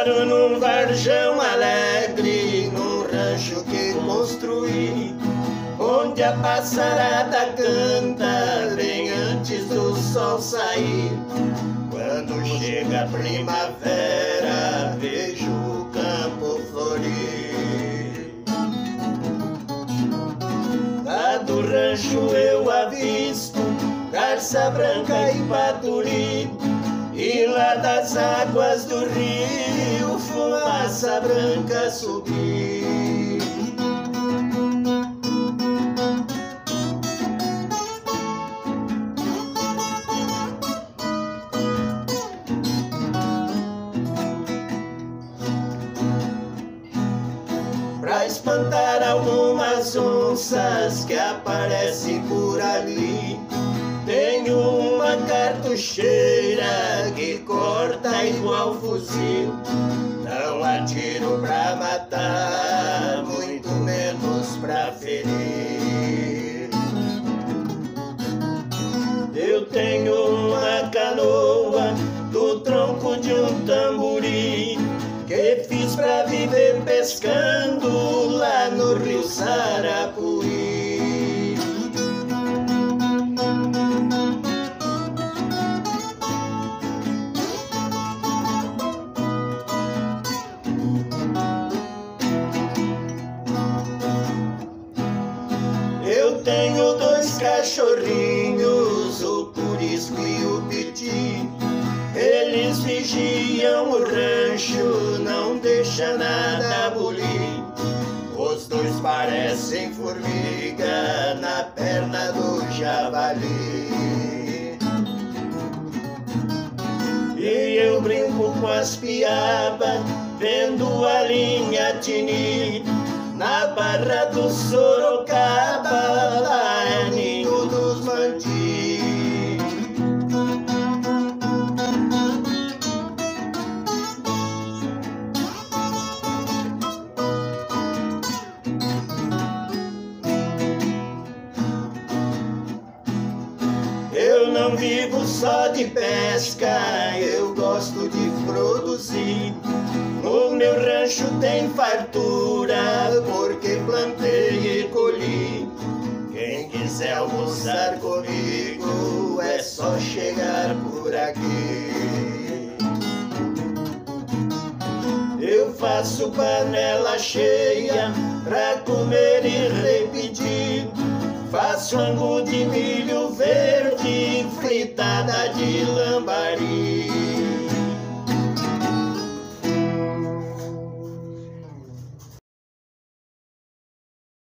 Moro num varjão alegre, num rancho que construí, onde a passarada canta bem antes do sol sair. Quando chega a primavera, vejo o campo florir. Lá do rancho eu avisto garça branca e paturi, e lá das águas do rio fumaça branca subir. Pra espantar algumas onças que aparecem por ali, tenho uma cartucheira que corta igual fuzil. Não atiro pra matar, muito menos pra ferir. Eu tenho uma canoa do tronco de um tamburi, que fiz pra viver pescando lá no rio Sarapuí. Eu tenho dois cachorrinhos, o Curisco e o Piti. Eles vigiam o rancho, não deixa nada bulir. Os dois parecem formiga na perna do javali. E eu brinco com as piabas, vendo a linha tinir. Na barra do Sorocaba, lá é ninho dos mandi. Eu não vivo só de pesca, eu gosto de produzir. No meu rancho tem fartura, porque plantei e colhi. Quem quiser almoçar comigo, é só chegar por aqui. Eu faço panela cheia pra comer e repetir. Faço angu de milho verde, fritada de lambari.